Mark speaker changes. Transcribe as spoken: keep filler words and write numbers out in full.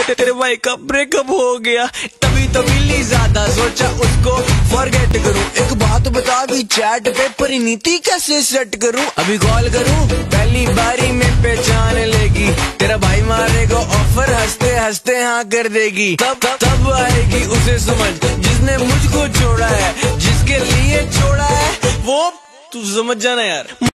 Speaker 1: तेरे भाई का ब्रेकअप हो गया, तभी तो मिली ज्यादा, सोचा उसको फॉरगेट करूं। एक बात बता दी चैट पे परिणीति कैसे सेट करूं। अभी कॉल करूं पहली बारी में पहचान लेगी, तेरा भाई मारेगा ऑफर हंसते हंसते हाँ कर देगी। तब तब आएगी उसे समझ जिसने मुझको छोड़ा है, जिसके लिए छोड़ा है वो तू समझ जाना यार।